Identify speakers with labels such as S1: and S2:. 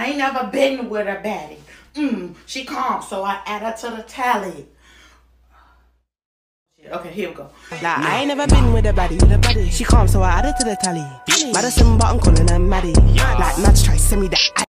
S1: ain't never been with a baddie. She calm, so I add her to the tally. Okay, here we go.
S2: Like, I ain't never been with a baddie. She calm, so I add her to the tally. Madison, but I'm calling her Maddie. Like, Mads try to send me that.